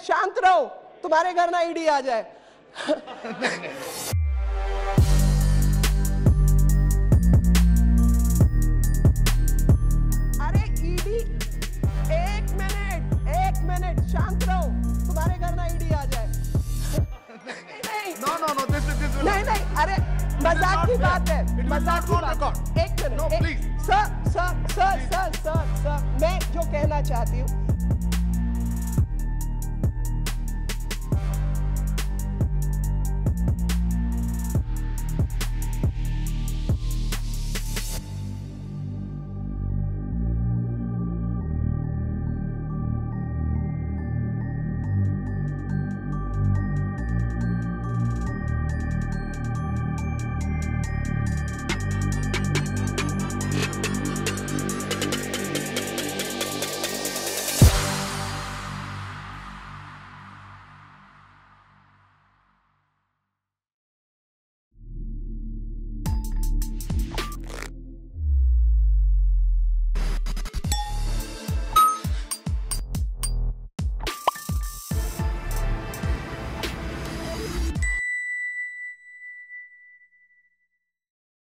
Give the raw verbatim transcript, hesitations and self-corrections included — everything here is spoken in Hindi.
शांत रहो, तुम्हारे घर ना ईडी आ जाए। अरे ईडी, एक मिनट एक मिनट शांत रहो, तुम्हारे घर ना ईडी आ जाए। नहीं no no no this this नहीं नहीं, अरे मजाक की बात है, मजाक की बात। एक minute, sir sir sir sir sir sir मैं जो कहना चाहती हूँ